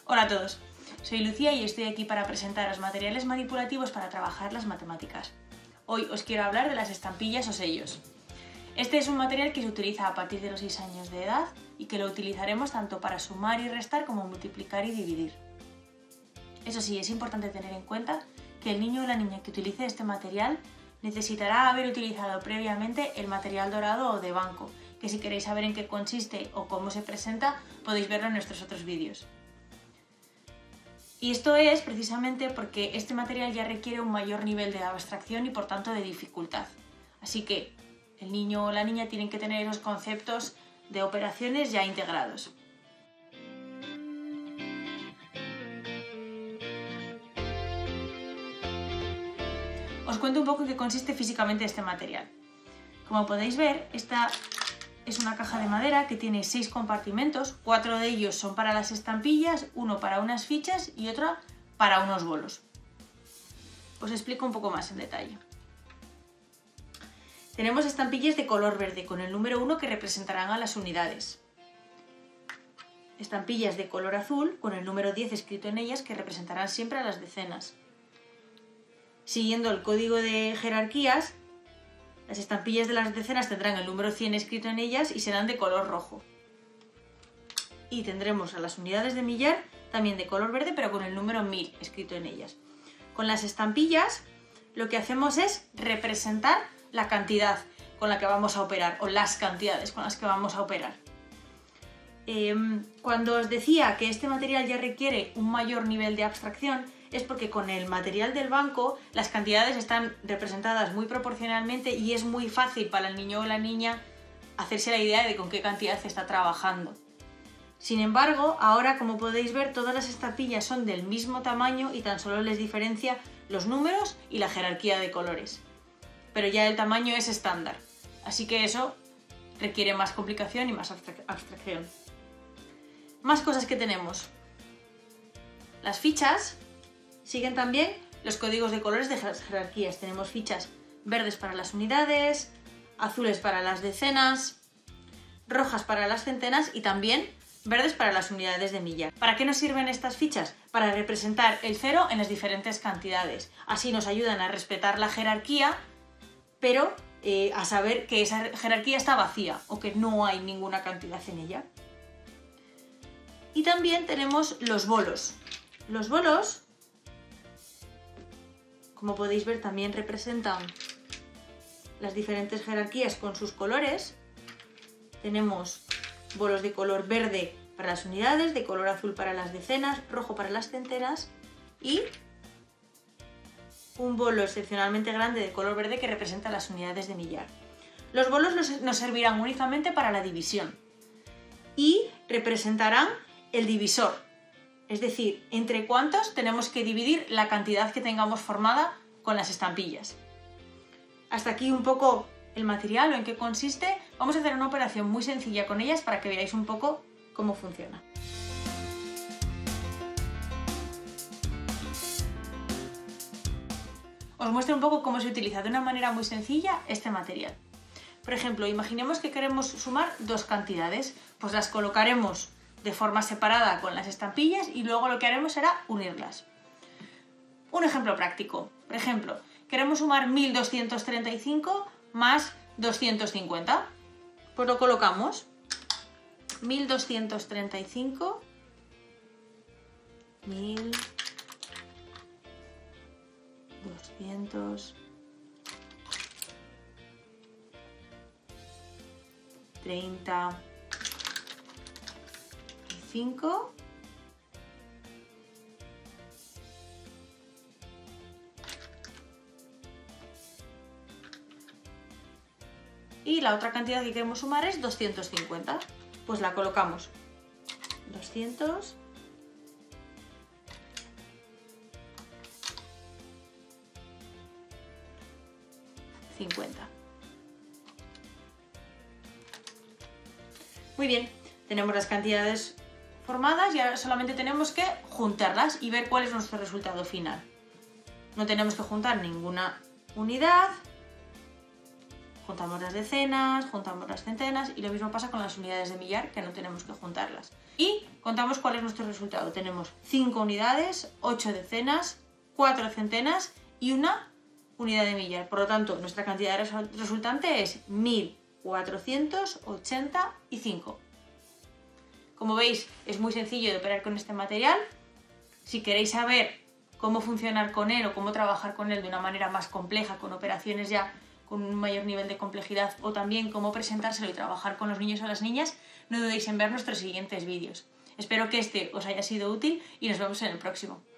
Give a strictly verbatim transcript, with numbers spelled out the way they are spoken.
Hola a todos, soy Lucía y estoy aquí para presentaros materiales manipulativos para trabajar las matemáticas. Hoy os quiero hablar de las estampillas o sellos. Este es un material que se utiliza a partir de los seis años de edad y que lo utilizaremos tanto para sumar y restar como multiplicar y dividir. Eso sí, es importante tener en cuenta que el niño o la niña que utilice este material necesitará haber utilizado previamente el material dorado o de banco, que si queréis saber en qué consiste o cómo se presenta, podéis verlo en nuestros otros vídeos. Y esto es precisamente porque este material ya requiere un mayor nivel de abstracción y por tanto de dificultad. Así que el niño o la niña tienen que tener esos conceptos de operaciones ya integrados. Os cuento un poco en qué consiste físicamente este material. Como podéis ver, esta es una caja de madera que tiene seis compartimentos, cuatro de ellos son para las estampillas, uno para unas fichas y otro para unos bolos. Os explico un poco más en detalle. Tenemos estampillas de color verde con el número uno que representarán a las unidades. Estampillas de color azul con el número diez escrito en ellas que representarán siempre a las decenas. Siguiendo el código de jerarquías, las estampillas de las decenas tendrán el número cien escrito en ellas y serán de color rojo. Y tendremos a las unidades de millar también de color verde pero con el número mil escrito en ellas. Con las estampillas lo que hacemos es representar la cantidad con la que vamos a operar o las cantidades con las que vamos a operar. Eh, cuando os decía que este material ya requiere un mayor nivel de abstracción, es porque con el material del banco las cantidades están representadas muy proporcionalmente y es muy fácil para el niño o la niña hacerse la idea de con qué cantidad se está trabajando. Sin embargo, ahora como podéis ver todas las estampillas son del mismo tamaño y tan solo les diferencia los números y la jerarquía de colores. Pero ya el tamaño es estándar, así que eso requiere más complicación y más abstracción. Más cosas que tenemos. Las fichas siguen también los códigos de colores de las jerarquías. Tenemos fichas verdes para las unidades, azules para las decenas, rojas para las centenas y también verdes para las unidades de millar. ¿Para qué nos sirven estas fichas? Para representar el cero en las diferentes cantidades. Así nos ayudan a respetar la jerarquía, pero eh, a saber que esa jerarquía está vacía o que no hay ninguna cantidad en ella. Y también tenemos los bolos. Los bolos, como podéis ver, también representan las diferentes jerarquías con sus colores. Tenemos bolos de color verde para las unidades, de color azul para las decenas, rojo para las centenas y un bolo excepcionalmente grande de color verde que representa las unidades de millar. Los bolos nos servirán únicamente para la división y representarán el divisor. Es decir, entre cuántos tenemos que dividir la cantidad que tengamos formada con las estampillas. Hasta aquí un poco el material o en qué consiste. Vamos a hacer una operación muy sencilla con ellas para que veáis un poco cómo funciona. Os muestro un poco cómo se utiliza de una manera muy sencilla este material. Por ejemplo, imaginemos que queremos sumar dos cantidades, pues las colocaremos de forma separada con las estampillas y luego lo que haremos será unirlas. Un ejemplo práctico. Por ejemplo, queremos sumar mil doscientos treinta y cinco más doscientos cincuenta. Pues lo colocamos. mil doscientos treinta y cinco, mil doscientos treinta y cinco y la otra cantidad que queremos sumar es doscientos cincuenta. Pues la colocamos. doscientos cincuenta. Muy bien, tenemos las cantidades formadas y ahora solamente tenemos que juntarlas y ver cuál es nuestro resultado final. No tenemos que juntar ninguna unidad, Juntamos las decenas, juntamos las centenas y lo mismo pasa con las unidades de millar, que no tenemos que juntarlas. Y contamos cuál es nuestro resultado. Tenemos cinco unidades, ocho decenas, cuatro centenas y una unidad de millar. Por lo tanto, nuestra cantidad resultante es mil cuatrocientos ochenta y cinco. Como veis, es muy sencillo de operar con este material. Si queréis saber cómo funcionar con él o cómo trabajar con él de una manera más compleja, con operaciones ya con un mayor nivel de complejidad, o también cómo presentárselo y trabajar con los niños o las niñas, no dudéis en ver nuestros siguientes vídeos. Espero que este os haya sido útil y nos vemos en el próximo.